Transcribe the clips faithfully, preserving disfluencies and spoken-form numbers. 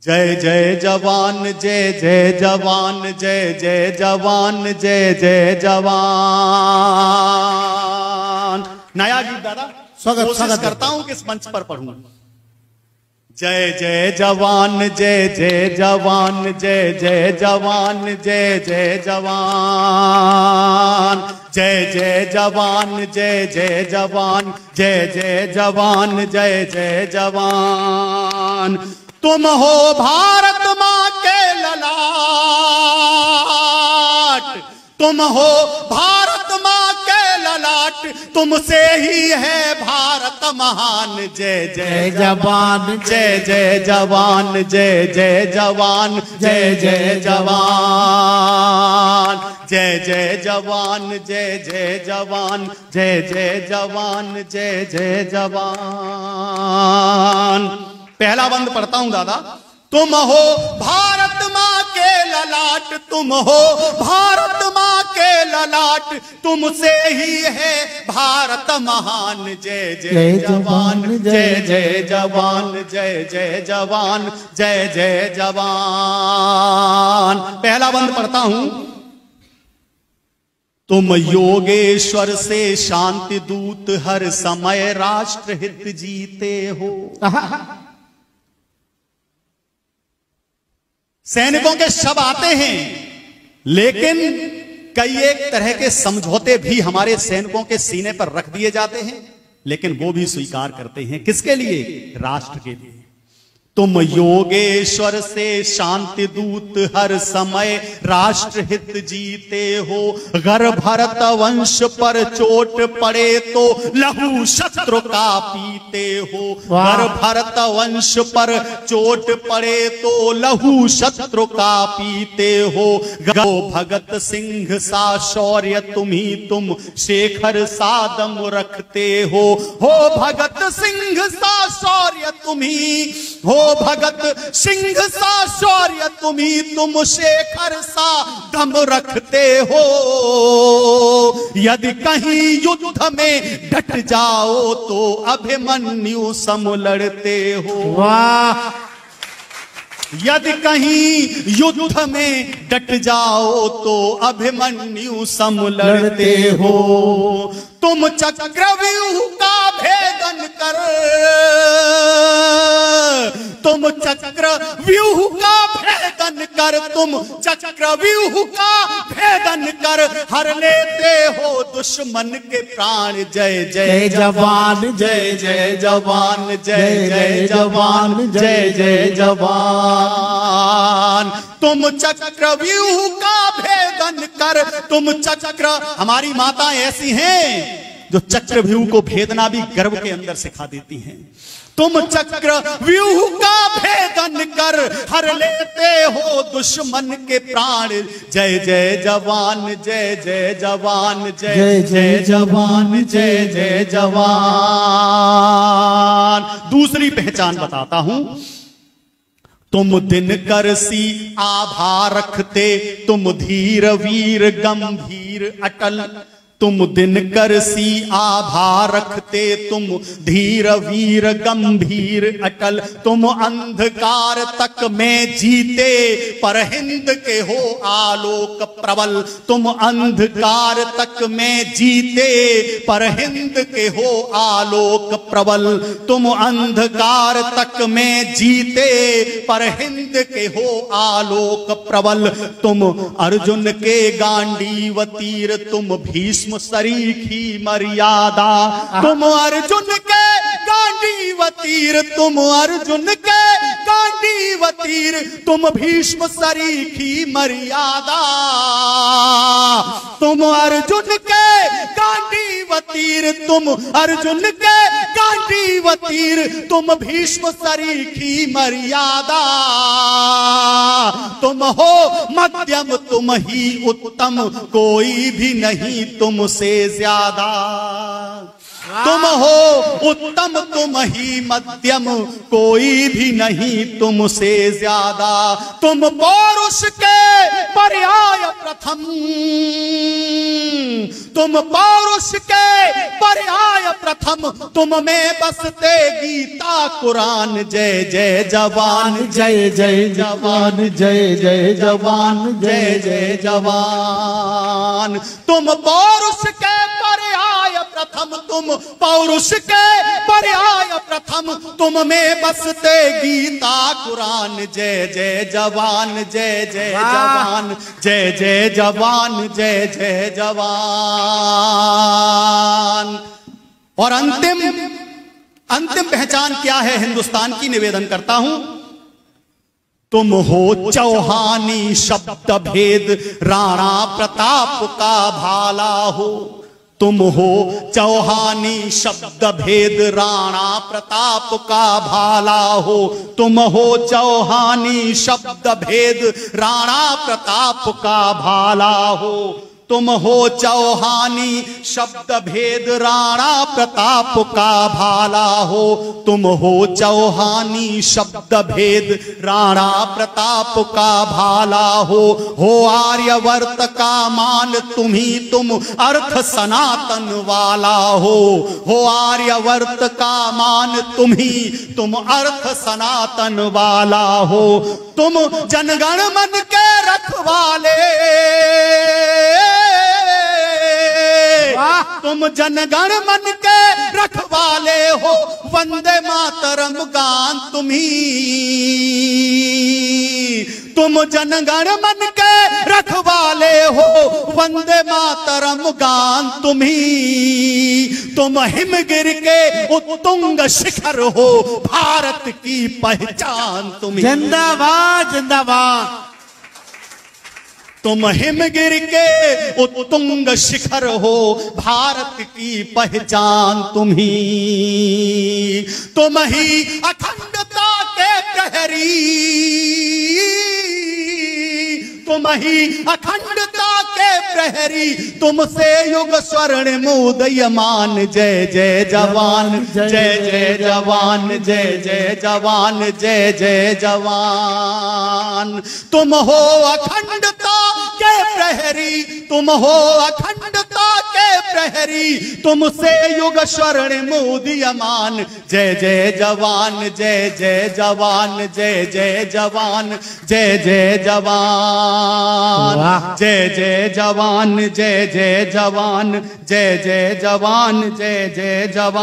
जय जय जवान जय जय जवान जय जय जवान जय जय जवान। नया गीत दादा स्वागत कोशिश करता हूं कि इस मंच पर पढ़ूं। जय जय जवान जय जय जवान जय जय जवान जय जय जवान। जय जय जवान जय जय जवान जय जय जवान जय जय जवान। तुम हो भारत मां के ललाट, तुम हो भारत मां के ललाट, तुमसे ही है भारत महान। जय जय जवान जय जय जवान जय जय जवान जय जय जवान। जय जय जवान जय जय जवान जय जय जवान जय जय जवान। पहला बंद पढ़ता हूं दादा। तुम हो भारत मां के ललाट, तुम हो भारत मां के ललाट, तुमसे ही है भारत महान। जय जय जवान जय जय जवान जय जय जवान जय जय जवान। पहला बंद पढ़ता हूं। तुम योगेश्वर से शांति दूत, हर समय राष्ट्र हित जीते हो। सैनिकों के शव आते हैं, लेकिन कई एक तरह के समझौते भी हमारे सैनिकों के सीने पर रख दिए जाते हैं, लेकिन वो भी स्वीकार करते हैं। किसके लिए? राष्ट्र के लिए। तुम योगेश्वर से शांति दूत, हर समय राष्ट्र हित जीते हो। गर भरत वंश पर चोट पड़े तो लहू शत्रु का पीते हो। गर भरत वंश पर चोट पड़े तो लहू शत्रु का पीते हो। गो भगत सिंह सा शौर्य तुम्ही तुम, शेखर सादम रखते हो। हो भगत सिंह सा शौर्य तुम्ही, हो भगत सिंह सा शौर्य तुम्ही तुम, शेखर सा दम रखते हो। यदि कहीं युद्ध में डट जाओ तो अभिमन्यु सम लड़ते हो। वाह! यदि कहीं युद्ध में डट जाओ तो अभिमन्यु सम लड़ते हो। तुम चक्रव्यूह का भेदन कर, तुम चक्रव्यूह का भेदन कर, तुम चक्रव्यूह का भेदन कर, हर लेते हो दुश्मन के प्राण। जय जय जवान जय जय जवान जय जय जवान जय जय जवान। तुम चक्रव्यूह का भेदन कर, तुम चक्र। हमारी माताएं ऐसी हैं जो चक्रव्यूह को भेदना भी गर्भ के अंदर सिखा देती हैं। तुम चक्रव्यूह का भेदन कर, हर लेते हो दुश्मन के प्राण। जय जय जवान जय जय जवान जय जय जवान जय जय जवान। दूसरी पहचान बताता हूं। तुम दिनकर सी आभा रखते, तुम धीर वीर गंभीर अटल। तुम दिनकर सी आभा रखते, तुम धीर वीर गंभीर अटल। तुम अंधकार तक में जीते, पर हिंद के हो आलोक प्रबल। तुम अंधकार तक में जीते, पर हिंद के हो आलोक प्रबल। तुम अंधकार तक में जीते, पर हिंद के हो आलोक प्रबल। तुम अर्जुन के गांडीव तीर, तुम भीष्म सरीखी मर्यादा। तुम अर्जुन के गांडीव तीर, तुम अर्जुन के गांडीव तीर, तुम भीष्म सरीखी मर्यादा। तुम अर्जुन के गांडीव तीर, तुम अर्जुन के गांडीव तीर, तुम भीष्म सरीखी मर्यादा। तुम हो मध्यम तुम ही उत्तम, कोई भी नहीं तुमसे ज्यादा। तुम हो उत्तम तुम ही मध्यम, कोई भी नहीं तुमसे ज्यादा। तुम पौरुष के पर्याय प्रथम, तुम पौरुष के पर्याय प्रथम, तुम में बसते गीता कुरान। जय जय जवान, जय जय जवान, जय जय जवान, जय जय जवान। तुम पौरुष के पर्याय प्रथम, तुम पौरुष के पर्याय प्रथम, तुम में बसते गीता कुरान। जय जय जवान, जय जय जवान, जय जय जवान, जय जय जवान। और अंतिम अंतिम पहचान क्या है हिंदुस्तान की, निवेदन करता हूं। तुम हो चौहानी शब्द भेद, राणा प्रताप का भाला हो। तुम हो चौहानी शब्द भेद, राणा प्रताप का भाला हो। तुम हो चौहानी शब्द भेद, राणा प्रताप का भाला हो। तुम हो चौहानी शब्द भेद, राणा प्रताप का भाला हो। तुम हो चौहानी शब्द भेद, राणा प्रताप का भाला हो। हो आर्यवर्त का मान तुम्ही, तुम अर्थ सनातन वाला हो। हो आर्यवर्त का मान तुम्ही, तुम अर्थ सनातन वाला हो। तुम जनगण मन के रखवाले, तुम जनगण मन के रखवाले हो। वंदे मातरम गान तुम्ही, तुम जनगण मन के रखवाले हो। वंदे मातरम गान तुम्ही, तुम हिमगिर के उत्तुंग शिखर हो। भारत की पहचान तुम्ही। जिंदाबाद जिंदाबाद। तुम हिमगिर के उत्तुंग शिखर हो। भारत की पहचान तुम्ही। तुम ही अखंडता के प्रहरी, तुम ही अखंडता के प्रहरी। तुमसे युग स्वर्ण उदयमान। जय जय जवान, जय जय जवान, जय जय जवान, जय जय जवान। तुम हो अखंडता के प्रहरी, तुम हो अखंडता के प्रहरी। तुमसे युग स्वर्ण उदयमान। जय जय जवान, जय जय जवान, जय जय जवान, जय जय जवान, जय जय जवान, जय जय जवान, जय जय जवान, जय जय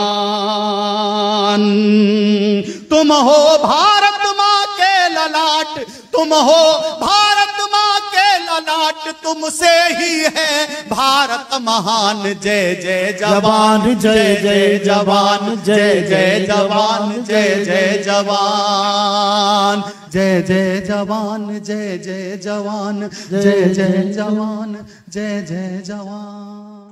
जवान। तुम हो भारत माँ के ललाट, तुम हो भारत माँ के ललाट। तुमसे ही है भारत महान। जय जय जवान, जय जय जवान, जय जय जवान, जय जय जवान, जय जय जवान, जय जय जवान, जय जय जवान, जय जय जवान।